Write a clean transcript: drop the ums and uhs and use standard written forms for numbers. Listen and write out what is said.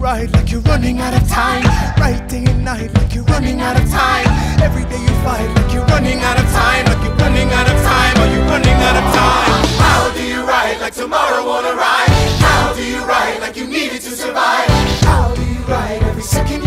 ride like you're running out of time? Right day and night like you're running out of time. Every day you fight like you're running out of time. Like you're running out of time. Are you running out of time? How do you ride like tomorrow won't arrive? How do you ride like you need it to survive? How do you ride every second